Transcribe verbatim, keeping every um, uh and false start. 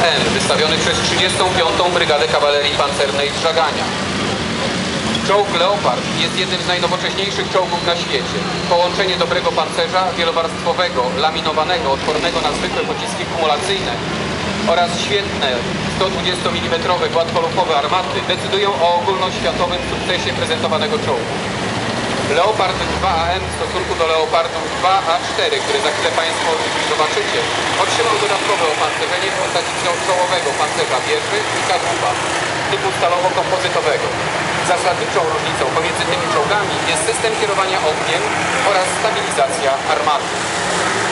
M wystawiony przez trzydziestą piątą Brygadę Kawalerii Pancernej Żagania. Czołg Leopard jest jednym z najnowocześniejszych czołgów na świecie. Połączenie dobrego pancerza, wielowarstwowego, laminowanego, odpornego na zwykłe pociski kumulacyjne oraz świetne sto dwudziestomilimetrowe gładkolufowe armaty decydują o ogólnoświatowym sukcesie prezentowanego czołgu. Leopard dwa A M w stosunku do Leopardów dwa A cztery, które za chwilę Państwo zobaczycie, otrzymał dodatkowe opancerzenie w postaci czołowego pancerza wieży i kadłuba typu stalowo-kompozytowego. Zasadniczą różnicą pomiędzy tymi czołgami jest system kierowania ogniem oraz stabilizacja armaty.